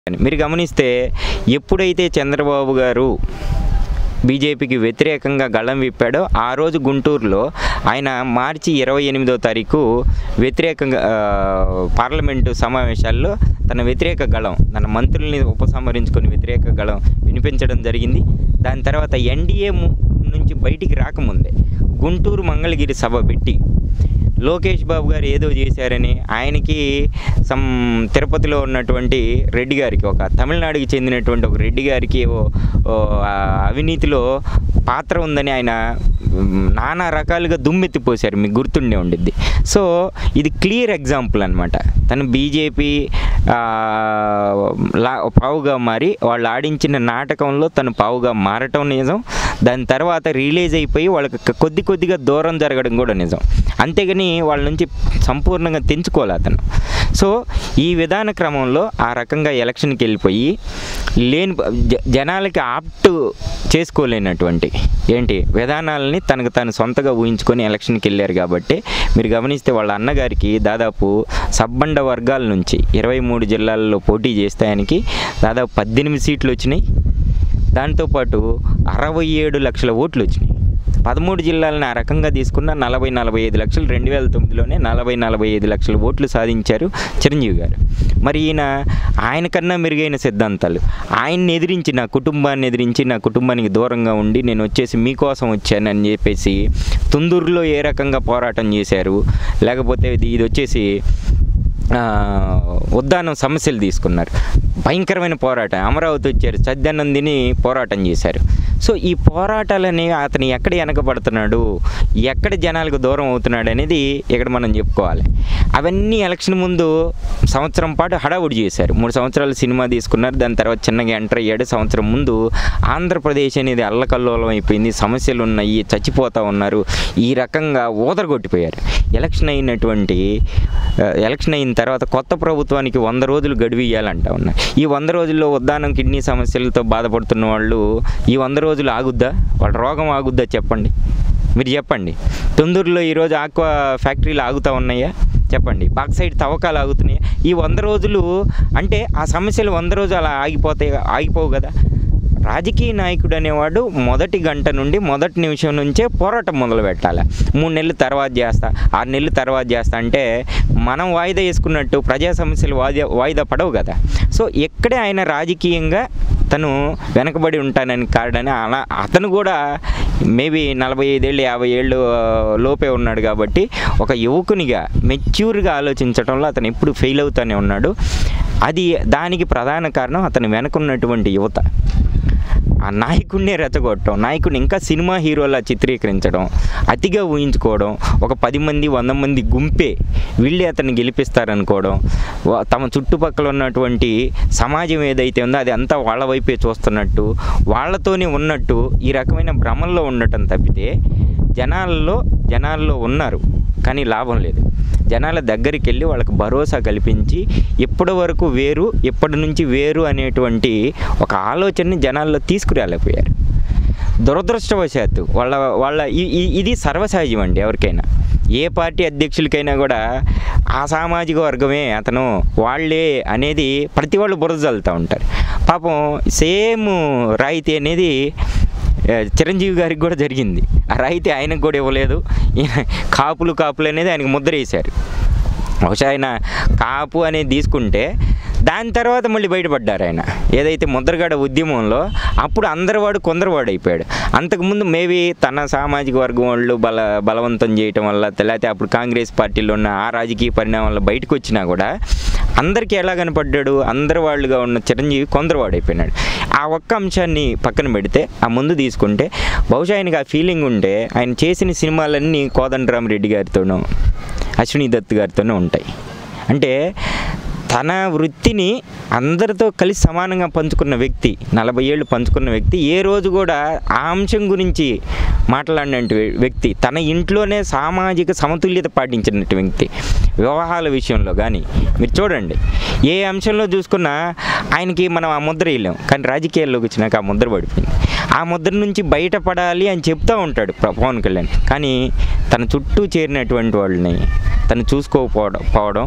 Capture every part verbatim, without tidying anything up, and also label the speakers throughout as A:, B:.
A: మీరు గమనిస్తే ఎప్పుడైతే చంద్రబాబు గారు బీజేపీకి వ్యతిరేకంగా గళం విప్పాడో ఆ రోజు గుంటూరులో ఆయన మార్చి ఇరవై ఎనిమిదో తారీఖు వ్యతిరేకంగా పార్లమెంటు సమావేశాల్లో తన వ్యతిరేక గళం తన మంత్రుల్ని ఉపసంహరించుకొని వ్యతిరేక గళం వినిపించడం జరిగింది. దాని తర్వాత ఎన్డీఏ నుంచి బయటికి రాకముందే గుంటూరు మంగళగిరి సభ పెట్టి లోకేష్ బాబు గారు ఏదో చేశారని ఆయనకి సమ్ తిరుపతిలో ఉన్నటువంటి రెడ్డి గారికి ఒక తమిళనాడుకి చెందినటువంటి ఒక రెడ్డి గారికి అవినీతిలో పాత్ర ఉందని ఆయన నానా రకాలుగా దుమ్మెత్తిపోశారు. మీకు గుర్తుండే ఉండిద్ది. సో ఇది క్లియర్ ఎగ్జాంపుల్ అనమాట. తను బీజేపీ లా పావుగా మారి వాళ్ళు ఆడించిన నాటకంలో తను పావుగా మారటం నిజం. దాని తర్వాత రిలీజ్ అయిపోయి వాళ్ళకి కొద్ది కొద్దిగా దూరం జరగడం కూడా నిజం. అంతేగాని వాళ్ళ నుంచి సంపూర్ణంగా తెంచుకోవాలి అతను. సో ఈ విధాన క్రమంలో ఆ రకంగా ఎలక్షన్కి వెళ్ళిపోయి లేని జనాలకి ఆప్ట్ చేసుకోలేనటువంటి ఏంటి విధానాలని తనకు తాను సొంతగా ఊహించుకొని ఎలక్షన్కి వెళ్ళారు. కాబట్టి మీరు గమనిస్తే వాళ్ళ అన్నగారికి దాదాపు సబ్బండ వర్గాల నుంచి ఇరవై మూడు జిల్లాల్లో పోటీ చేస్తే ఆయనకి దాదాపు పద్దెనిమిది సీట్లు వచ్చినాయి. దాంతోపాటు అరవై ఏడు లక్షల ఓట్లు వచ్చినాయి. పదమూడు జిల్లాలను ఆ రకంగా తీసుకున్న నలభై నలభై ఐదు లక్షలు రెండు వేల తొమ్మిదిలోనే నలభై నలభై ఐదు లక్షల ఓట్లు సాధించారు చిరంజీవి గారు. మరి ఈయన ఆయన కన్నా మెరుగైన సిద్ధాంతాలు ఆయన్ని ఎదిరించి నా కుటుంబాన్ని ఎదిరించి నా కుటుంబానికి దూరంగా ఉండి నేను వచ్చేసి మీకోసం వచ్చానని చెప్పేసి తుందూరులో ఏ రకంగా పోరాటం చేశారు, లేకపోతే ఇది వచ్చేసి ఉద్దానం సమస్యలు తీసుకున్నారు, భయంకరమైన పోరాటం, అమరావతి వచ్చారు, సత్యానందిని పోరాటం చేశారు. సో ఈ పోరాటాలని అతను ఎక్కడ వెనకబడుతున్నాడు, ఎక్కడ జనాలకు దూరం అవుతున్నాడు అనేది ఇక్కడ మనం చెప్పుకోవాలి. అవన్నీ ఎలక్షన్ ముందు సంవత్సరం పాటు హడావుడి చేశారు. మూడు సంవత్సరాలు సినిమా తీసుకున్నారు. దాని తర్వాత చిన్నగా ఎంటర్ అయ్యాడు. సంవత్సరం ముందు ఆంధ్రప్రదేశ్ అనేది అల్లకల్లోలం అయిపోయింది, సమస్యలు ఉన్నాయి, చచ్చిపోతూ ఉన్నారు, ఈ రకంగా ఊదరగొట్టిపోయారు. ఎలక్షన్ అయినటువంటి ఎలక్షన్ అయిన తర్వాత కొత్త ప్రభుత్వానికి వంద రోజులు గడువు ఇవ్వాలంటా ఉన్నారు. ఈ వంద రోజుల్లో ఉద్దానం కిడ్నీ సమస్యలతో బాధపడుతున్న వాళ్ళు ఈ వంద రోజులు ఆగుద్దా? వాళ్ళ రోగం ఆగుద్దా? చెప్పండి, మీరు చెప్పండి. తుందూరులో ఈరోజు ఆక్వా ఫ్యాక్టరీలు ఆగుతూ ఉన్నాయా? చెప్పండి. బాక్సైడ్ తవ్వకాలు ఆగుతున్నాయా? ఈ వంద రోజులు అంటే ఆ సమస్యలు వంద రోజులు అలా ఆగిపోతాయి, ఆగిపోవు కదా. రాజకీయ నాయకుడు అనేవాడు మొదటి గంట నుండి మొదటి నిమిషం నుంచే పోరాటం మొదలు పెట్టాలి. మూడు నెలలు తర్వాత చేస్తా, ఆరు నెలలు తర్వాత చేస్తా అంటే మనం వాయిదా వేసుకున్నట్టు ప్రజా సమస్యలు వాయిదా వాయిదా పడవు కదా. సో ఎక్కడే ఆయన రాజకీయంగా తను వెనకబడి ఉంటానని కారణని అలా అతను కూడా మేబీ నలభై ఐదేళ్ళు యాభై ఏళ్ళు లోపే ఉన్నాడు. కాబట్టి ఒక యువకునిగా మెచ్యూర్గా ఆలోచించడంలో అతను ఎప్పుడు ఫెయిల్ అవుతూనే ఉన్నాడు. అది దానికి ప్రధాన కారణం అతను వెనకున్నటువంటి యువత. ఆ నాయకుడినే రెచ్చగొట్టడం, నాయకుడిని ఇంకా సినిమా హీరోలా చిత్రీకరించడం, అతిగా ఊహించుకోవడం, ఒక పది మంది వంద మంది గుంపే వీళ్ళే అతన్ని గెలిపిస్తారనుకోవడం, తమ చుట్టుపక్కల ఉన్నటువంటి సమాజం ఏదైతే ఉందో అది అంతా వాళ్ళ వైపే చూస్తున్నట్టు, వాళ్ళతోనే ఉన్నట్టు ఈ రకమైన భ్రమంలో ఉండటం తప్పితే జనాల్లో జనాల్లో ఉన్నారు కానీ లాభం లేదు. జనాల దగ్గరికి వెళ్ళి వాళ్ళకి భరోసా కల్పించి ఇప్పటి వరకు వేరు ఇప్పటి నుంచి వేరు అనేటువంటి ఒక ఆలోచనని జనాల్లో తీసుకురాలేకపోయారు. దురదృష్టవశాత్తు వాళ్ళ వాళ్ళ ఇది సర్వసహజం అండి. ఎవరికైనా ఏ పార్టీ అధ్యక్షులకైనా కూడా ఆ సామాజిక వర్గమే అతను వాళ్ళే అనేది ప్రతి వాళ్ళు బురద చల్లుతూ ఉంటారు. పాపం సేమ్ రాయితీ అనేది చిరంజీవి గారికి కూడా జరిగింది. ఆ రాయితీ ఆయనకు కూడా ఇవ్వలేదు. కాపులు కాపులు అనేది ఆయనకు ముద్ర వేశారు. బహుశా ఆయన కాపు అనేది తీసుకుంటే దాని తర్వాత మళ్ళీ బయటపడ్డారు ఆయన ఏదైతే ముద్రగడ ఉద్యమంలో. అప్పుడు అందరివాడు కొందరివాడు అయిపోయాడు. అంతకుముందు మేబీ తన సామాజిక వర్గం వాళ్ళు బల బలవంతం చేయటం వల్ల, లేకపోతే అప్పుడు కాంగ్రెస్ పార్టీలో ఉన్న ఆ రాజకీయ పరిణామాల్లో బయటకు వచ్చినా కూడా అందరికీ ఎలా కనపడ్డాడు? అందరి వాళ్ళుగా ఉన్న చిరంజీవి కొందరివాడు అయిపోయినాడు. ఆ ఒక్క అంశాన్ని పక్కన పెడితే ఆ ముందు తీసుకుంటే బహుశా ఆయనకి ఆ ఫీలింగ్ ఉంటే ఆయన చేసిన సినిమాలన్నీ కోదండరామరెడ్డి గారితోనూ అశ్విని దత్ గారితోనూ ఉంటాయి. అంటే తన వృత్తిని అందరితో కలిసి సమానంగా పంచుకున్న వ్యక్తి, నలభై ఏళ్ళు పంచుకున్న వ్యక్తి, ఏ రోజు కూడా ఆ అంశం గురించి మాట్లాడినట్టు వ్యక్తి, తన ఇంట్లోనే సామాజిక సమతుల్యత పాటించినట్టు వ్యక్తి. వివాహాల విషయంలో కానీ మీరు చూడండి, ఏ అంశంలో చూసుకున్నా ఆయనకి మనం ఆ ముద్ర వేయలేం. కానీ రాజకీయాల్లోకి వచ్చినాక ఆ ముద్ర పడిపోయింది. ఆ ముద్ర నుంచి బయటపడాలి అని చెప్తూ ఉంటాడు పవన్ కళ్యాణ్. కానీ తన చుట్టూ చేరినటువంటి వాళ్ళని తను చూసుకోకపోవడం పోవడం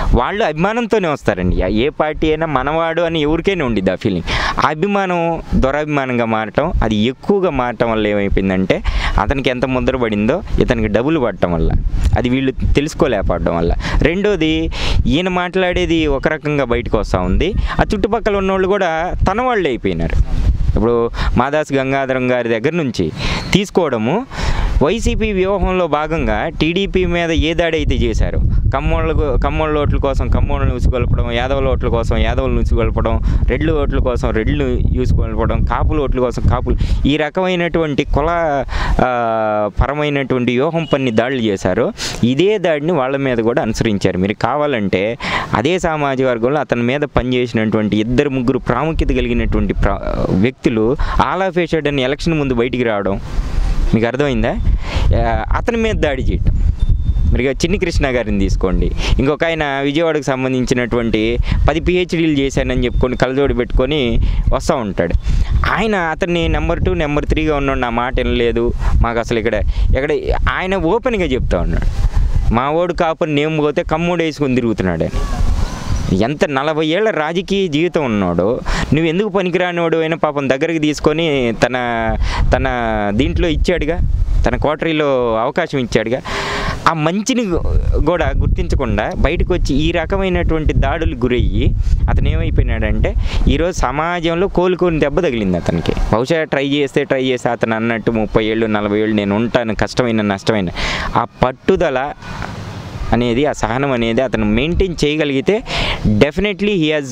A: వాళ్ళు అభిమానంతోనే వస్తారండి. ఏ పార్టీ అయినా మనవాడు అని ఎవరికైనా ఉండిద్ది ఆ ఫీలింగ్. ఆ అభిమానం దురభిమానంగా మారటం, అది ఎక్కువగా మారటం వల్ల ఏమైపోయిందంటే అతనికి ఎంత ముద్ర పడిందో ఇతనికి డబ్బులు పడటం వల్ల, అది వీళ్ళు తెలుసుకోలేకపోవడం వల్ల. రెండోది, ఈయన మాట్లాడేది ఒక రకంగా బయటకు వస్తూ ఉంది, ఆ చుట్టుపక్కల ఉన్నోళ్ళు కూడా తన వాళ్ళే అయిపోయినారు. ఇప్పుడు మాదాస్ గంగాధరం గారి దగ్గర నుంచి తీసుకోవడము, వైసీపీ వ్యూహంలో భాగంగా టీడీపీ మీద ఏ దాడి అయితే చేశారో, కమ్మోళ్ళకు కమ్మోళ్ళ ఓట్ల కోసం కమ్మోళ్ళని ఉసుగొల్పడం, యాదవుల ఓట్ల కోసం యాదవులను ఉసుగొల్పడం, రెడ్లు ఓట్ల కోసం రెడ్లు ఉసుగొల్పడం, కాపుల ఓట్ల కోసం కాపులు, ఈ రకమైనటువంటి కుల పరమైనటువంటి వ్యూహం పన్ని దాడులు చేశారో, ఇదే దాడిని వాళ్ళ మీద కూడా అనుసరించారు. మీరు కావాలంటే అదే సామాజిక వర్గంలో అతని మీద పనిచేసినటువంటి ఇద్దరు ముగ్గురు ప్రాముఖ్యత కలిగినటువంటి ప్రా వ్యక్తులు all of a sudden election ముందు బయటికి రావడం మీకు అర్థమైందా? అతని మీద దాడి చేయటం. మీరు చిన్ని కృష్ణ గారిని తీసుకోండి, ఇంకొక ఆయన విజయవాడకు సంబంధించినటువంటి పది పిహెచ్డీలు చేశానని చెప్పుకొని కలజోడి పెట్టుకొని వస్తూ ఉంటాడు. ఆయన అతన్ని నెంబర్ టూ నెంబర్ త్రీగా ఉన్నాడు, నా మాట వినలేదు, మాకు అసలు ఇక్కడ ఎక్కడ ఆయన ఓపెన్గా చెప్తా ఉన్నాడు, మా ఓడు కాపుని నేను పోతే కమ్మోడు వేసుకొని తిరుగుతున్నాడు అని. ఎంత నలభై ఏళ్ళ రాజకీయ జీవితం ఉన్నాడో, నువ్వు ఎందుకు పనికిరానివాడు అయినా పాపం దగ్గరికి తీసుకొని తన తన దీంట్లో ఇచ్చాడుగా, తన కోటరీలో అవకాశం ఇచ్చాడుగా. ఆ మంచిని కూడా గుర్తించకుండా బయటకు వచ్చి ఈ రకమైనటువంటి దాడులు గురయ్యి అతను ఏమైపోయినాడంటే ఈరోజు సమాజంలో కోలుకొని దెబ్బ తగిలింది అతనికి. బహుశా ట్రై చేస్తే ట్రై చేస్తే అతను అన్నట్టు ముప్పై ఏళ్ళు నలభై ఏళ్ళు నేను ఉంటాను, కష్టమైన నష్టమైన ఆ పట్టుదల అనేది, ఆ సహనం అనేది అతను మెయింటైన్ చేయగలిగితే definitely he has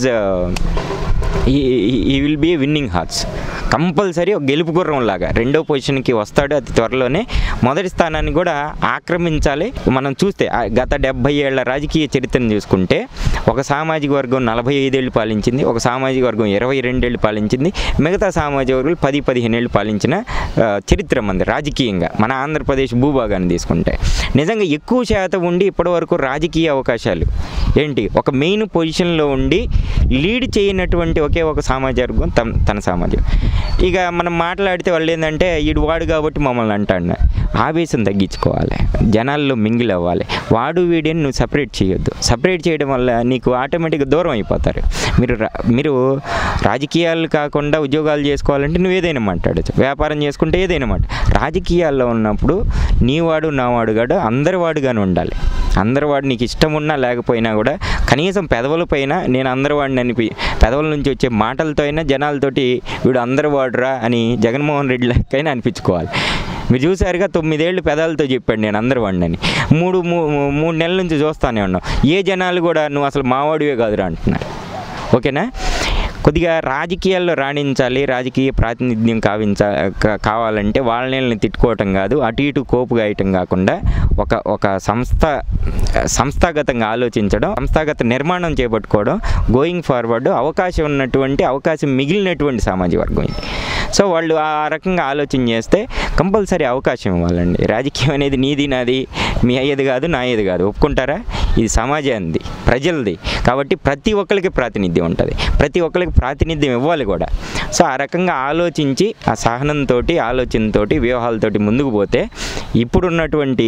A: he will be winning hearts. Compulsory ఒక గెలుపు గుర్రం లాగా రెండో పొజిషన్కి వస్తాడు అతి త్వరలోనే. మొదటి స్థానాన్ని కూడా ఆక్రమించాలి. మనం చూస్తే గత డెబ్భై ఏళ్ల రాజకీయ చరిత్రను చూసుకుంటే ఒక సామాజిక వర్గం నలభై ఐదేళ్ళు పాలించింది, ఒక సామాజిక వర్గం ఇరవై రెండేళ్ళు పాలించింది, మిగతా సామాజిక వర్గాలు పది పదిహేను ఏళ్ళు పాలించిన చరిత్ర మంది రాజకీయంగా. మన ఆంధ్రప్రదేశ్ భూభాగాన్ని తీసుకుంటే నిజంగా ఎక్కువ శాతం ఉండి ఇప్పటివరకు రాజకీయ అవకాశాలు ఏంటి ఒక మెయిన్ పొజిషన్లో ఉండి లీడ్ చేయనటువంటి ఒకే ఒక సామాజిక వర్గం తన తన సామాజిక. ఇక మనం మాట్లాడితే వాళ్ళు ఏంటంటే ఈడు వాడు కాబట్టి మమ్మల్ని అంటాడు. ఆవేశం తగ్గించుకోవాలి, జనాల్లో మింగిల్ అవ్వాలి. వాడు వీడిని నువ్వు సపరేట్ చేయొద్దు. సపరేట్ చేయడం వల్ల నీకు ఆటోమేటిక్గా దూరం అయిపోతారు. మీరు మీరు రాజకీయాలు కాకుండా ఉద్యోగాలు చేసుకోవాలంటే నువ్వు ఏదైనా మాట్లాడచ్చు, వ్యాపారం చేసుకుంటే ఏదైనా మాట. రాజకీయాల్లో ఉన్నప్పుడు నీవాడు నావాడు కాడు అందరి వాడుగానే ఉండాలి. అందరి వాడు నీకు ఇష్టం ఉన్నా లేకపోయినా కూడా కనీసం పెదవుల పైన నేను అందరి వాడిని అనిపి పెదవుల నుంచి వచ్చే మాటలతో అయినా జనాలతోటి వీడు అందరి వాడురా అని జగన్మోహన్ రెడ్డి లెక్కైనా అనిపించుకోవాలి. మీరు చూసారుగా తొమ్మిదేళ్ళు పెదాలతో చెప్పాడు నేను అందరి వాడిని అని. మూడు మూడు నెలల నుంచి చూస్తానే ఉన్నాం. ఏ జనాలు కూడా నువ్వు అసలు మావాడివే కాదురా అంటున్నారు. ఓకేనా? కొద్దిగా రాజకీయాల్లో రాణించాలి, రాజకీయ ప్రాతినిధ్యం కావించ కావాలంటే వాళ్ళని తిట్టుకోవటం కాదు, అటు ఇటు కోపు గాయటం కాకుండా ఒక ఒక సంస్థ సంస్థాగతంగా ఆలోచించడం, సంస్థాగత నిర్మాణం చేపట్టుకోవడం, గోయింగ్ ఫార్వర్డ్ అవకాశం ఉన్నటువంటి అవకాశం మిగిలినటువంటి సామాజిక వర్గం ఇది. సో వాళ్ళు ఆ రకంగా ఆలోచన చేస్తే కంపల్సరీ అవకాశం ఇవ్వాలండి. రాజకీయం అనేది నీది నాది, మీ అయ్యేది కాదు నా అయ్యేది కాదు, ఒప్పుకుంటారా? ఇది సమాజాన్ని, ప్రజలది. కాబట్టి ప్రతి ఒక్కరికి ప్రాతినిధ్యం ఉంటుంది, ప్రతి ఒక్కరికి ప్రాతినిధ్యం ఇవ్వాలి కూడా. సో ఆ రకంగా ఆలోచించి ఆ సహనంతో ఆలోచనతో వ్యూహాలతోటి ముందుకు పోతే ఇప్పుడున్నటువంటి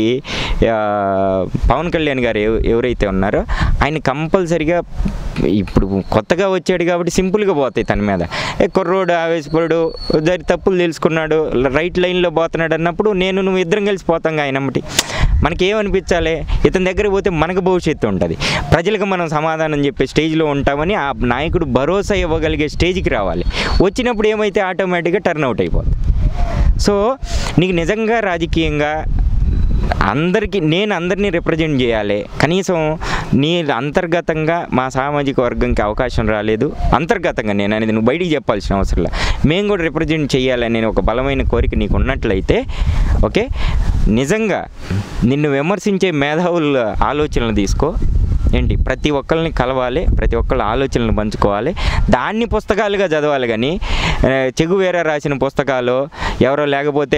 A: పవన్ కళ్యాణ్ గారు ఎవరైతే ఉన్నారో ఆయన కంపల్సరిగా ఇప్పుడు కొత్తగా వచ్చాడు కాబట్టి సింపుల్గా పోతాయి తన మీద. ఏ కుర్రోడు ఆవేశపడు దాని తప్పులు తెలుసుకున్నాడు, రైట్ లైన్లో పోతున్నాడు అన్నప్పుడు నేను నువ్వు ఇద్దరం కలిసి పోతాం ఆయనమ్మటి. మనకేమనిపించాలి, ఇతని దగ్గర పోతే మనకు భవిష్యత్తు ఉంటుంది, ప్రజలకు మనం సమాధానం చెప్పే స్టేజ్లో ఉంటామని ఆ నాయకుడు భరోసా ఇవ్వగలిగే స్టేజ్కి రావాలి. వచ్చినప్పుడు ఏమైతే ఆటోమేటిక్గా టర్న్ అవుట్ అయిపోతుంది. సో నీకు నిజంగా రాజకీయంగా అందరికీ నేను అందరినీ రిప్రజెంట్ చేయాలి, కనీసం నీ అంతర్గతంగా మా సామాజిక వర్గంకి అవకాశం రాలేదు, అంతర్గతంగా నేను అనేది నువ్వు బయటికి చెప్పాల్సిన అవసరం లేదు, మేము కూడా రిప్రజెంట్ చేయాలని ఒక బలమైన కోరిక నీకు ఉన్నట్లయితే ఓకే, నిజంగా నిన్ను విమర్శించే మేధావుల ఆలోచనలు తీసుకో. ఏంటి ప్రతి ఒక్కరిని కలవాలి, ప్రతి ఒక్కళ్ళ ఆలోచనలు పంచుకోవాలి, దాన్ని పుస్తకాలుగా చదవాలి. కానీ చెగువేరా రాసిన పుస్తకాలు ఎవరో లేకపోతే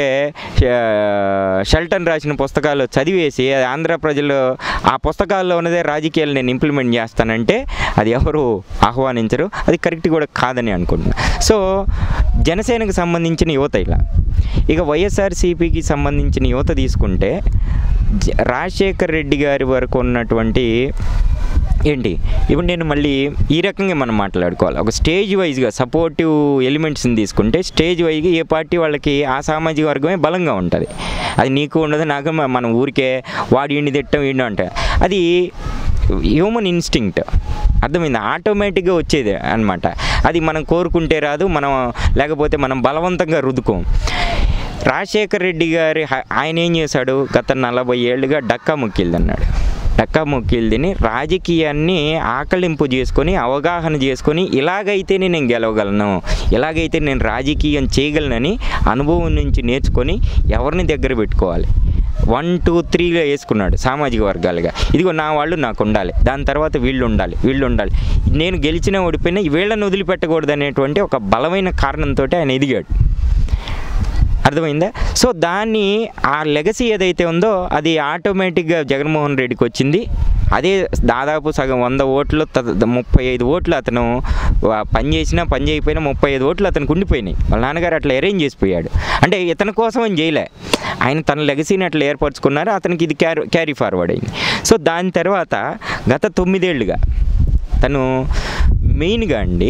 A: షెల్టన్ రాసిన పుస్తకాలు చదివేసి ఆంధ్ర ప్రజలు ఆ పుస్తకాల్లో ఉన్నదే రాజకీయాలు నేను ఇంప్లిమెంట్ చేస్తానంటే అది ఎవరు ఆహ్వానించరు, అది కరెక్ట్ కూడా కాదని అనుకుంటున్నాను. సో జనసేనకు సంబంధించిన యువత ఇలా, ఇక వైఎస్ఆర్సీపీకి సంబంధించిన యువత తీసుకుంటే రాజశేఖర్ రెడ్డి గారి వరకు ఉన్నటువంటి ఏంటి ఇప్పుడు నేను మళ్ళీ ఈ రకంగా మనం మాట్లాడుకోవాలి. ఒక స్టేజ్ వైజ్గా సపోర్టివ్ ఎలిమెంట్స్ని తీసుకుంటే స్టేజ్ వైజ్గా ఏ పార్టీ వాళ్ళకి ఆ సామాజిక వర్గమే బలంగా ఉంటుంది. అది నీకు ఉండదు, నాకు మనం ఊరికే వాడి ఇండి తిట్టం ఇండి అంటే అది హ్యూమన్ ఇన్స్టింక్ట్, అర్థమైంది, ఆటోమేటిక్గా వచ్చేది అనమాట. అది మనం కోరుకుంటే రాదు, మనం లేకపోతే మనం బలవంతంగా రుద్దుకోం. రాజశేఖర్ రెడ్డి గారి ఆయన ఏం చేశాడు, గత నలభై ఏళ్ళుగా డక్కా ముక్కిల్ది అన్నాడు. డక్కా ముక్కిల్దిని రాజకీయాన్ని ఆకలింపు చేసుకొని అవగాహన చేసుకొని ఇలాగైతేనే నేను గెలవగలను, ఇలాగైతే నేను రాజకీయం చేయగలనని అనుభవం నుంచి నేర్చుకొని ఎవరిని దగ్గర పెట్టుకోవాలి, వన్ టూ త్రీగా వేసుకున్నాడు సామాజిక వర్గాలుగా. ఇదిగో నా వాళ్ళు నాకు ఉండాలి, దాని తర్వాత వీళ్ళు ఉండాలి వీళ్ళు ఉండాలి నేను గెలిచినా ఓడిపోయినా వీళ్ళని వదిలిపెట్టకూడదు అనేటువంటి ఒక బలమైన కారణంతో ఆయన ఎదిగాడు. అర్థమైందా? సో దాన్ని ఆ లెగసీ ఏదైతే ఉందో అది ఆటోమేటిక్గా జగన్మోహన్ రెడ్డికి వచ్చింది. అదే దాదాపు సగం వంద ఓట్లు ముప్పై ఐదు ఓట్లు అతను పని చేసినా పని చేయకపోయినా ముప్పై ఐదు ఓట్లు అతనికి ఉండిపోయినాయి. వాళ్ళ నాన్నగారు అట్లా అరేంజ్ చేసిపోయాడు. అంటే ఇతని కోసం అని చేయలే, ఆయన తన లెగసీని అట్లా ఏర్పరచుకున్నారు, అతనికి ఇది క్యారీ క్యారీ ఫార్వర్డ్ అయింది. సో దాని తర్వాత గత తొమ్మిదేళ్లుగా తను మెయిన్గా అండి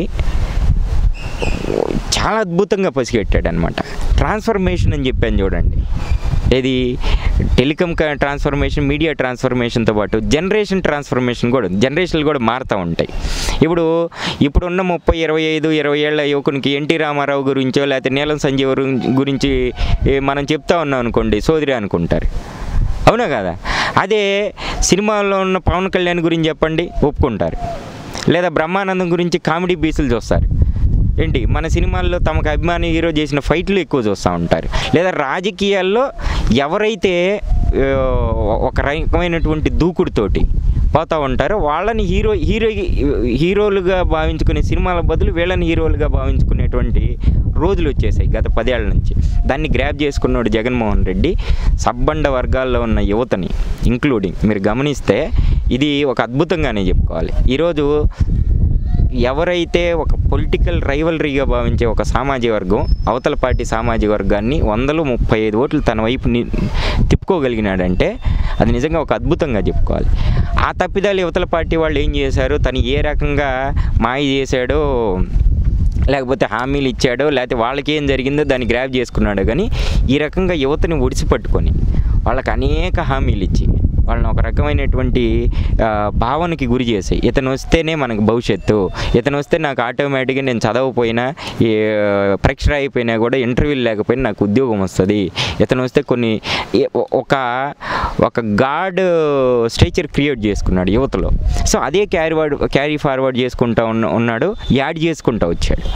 A: చాలా అద్భుతంగా పసిగట్టాడు అనమాట. ట్రాన్స్ఫర్మేషన్ అని చెప్పాను చూడండి, ఏది టెలికామ్ ట్రాన్స్ఫర్మేషన్, మీడియా ట్రాన్స్ఫర్మేషన్తో పాటు జనరేషన్ ట్రాన్స్ఫర్మేషన్ కూడా, జనరేషన్లు కూడా మారుతూ ఉంటాయి. ఇప్పుడు ఇప్పుడున్న ముప్పై ఇరవై ఐదు ఇరవై ఏళ్ళ యువకునికి ఎన్టీ రామారావు గురించో లేకపోతే నీలం సంజీవ్ గురించి మనం చెప్తా ఉన్నాం అనుకోండి, సోదరి అనుకుంటారు, అవునా కదా? అదే సినిమాల్లో ఉన్న పవన్ కళ్యాణ్ గురించి చెప్పండి ఒప్పుకుంటారు, లేదా బ్రహ్మానందం గురించి కామెడీ పీసులు చూస్తారు. ఏంటి మన సినిమాల్లో తమకు అభిమాని హీరో చేసిన ఫైట్లు ఎక్కువ చూస్తూ ఉంటారు. లేదా రాజకీయాల్లో ఎవరైతే ఒక రకమైనటువంటి దూకుడుతోటి పోతూ ఉంటారో వాళ్ళని హీరో హీరో హీరోలుగా భావించుకునే సినిమాల బదులు వీళ్ళని హీరోలుగా భావించుకునేటువంటి రోజులు వచ్చేసాయి గత పదేళ్ల నుంచి. దాన్ని గ్రాప్ చేసుకున్నాడు జగన్మోహన్ రెడ్డి. సబ్బండ వర్గాల్లో ఉన్న యువతని ఇంక్లూడింగ్ మీరు గమనిస్తే ఇది ఒక అద్భుతంగానే చెప్పుకోవాలి. ఈరోజు ఎవరైతే ఒక పొలిటికల్ రైవలరీగా భావించే ఒక సామాజిక వర్గం అవతల పార్టీ సామాజిక వర్గాన్ని వందలు ముప్పై ఐదు ఓట్లు తన వైపు తిప్పుకోగలిగినాడంటే అది నిజంగా ఒక అద్భుతంగా చెప్పుకోవాలి. ఆ తప్పిదాలు యువతల పార్టీ వాళ్ళు ఏం చేశారు, తను ఏ రకంగా మాయ చేశాడో లేకపోతే హామీలు ఇచ్చాడో లేకపోతే వాళ్ళకి ఏం జరిగిందో దాన్ని గ్రాప్ చేసుకున్నాడో, కానీ ఈ రకంగా యువతని ఒడిసిపట్టుకొని వాళ్ళకి అనేక హామీలు ఇచ్చి వాళ్ళని ఒక రకమైనటువంటి భావనకి గురి చేసాయి. ఇతను వస్తేనే మనకు భవిష్యత్తు, ఇతను వస్తే నాకు ఆటోమేటిక్గా నేను చదవకపోయినా పరీక్ష అయిపోయినా కూడా ఇంటర్వ్యూలు లేకపోయినా నాకు ఉద్యోగం వస్తుంది, ఇతను వస్తే కొన్ని ఒక ఒక గాడ్ స్ట్రక్చర్ క్రియేట్ చేసుకున్నాడు యువతలో. సో అదే క్యారీ క్యారీ ఫార్వర్డ్ చేసుకుంటూ ఉన్న ఉన్నాడు యాడ్ చేసుకుంటూ వచ్చాడు.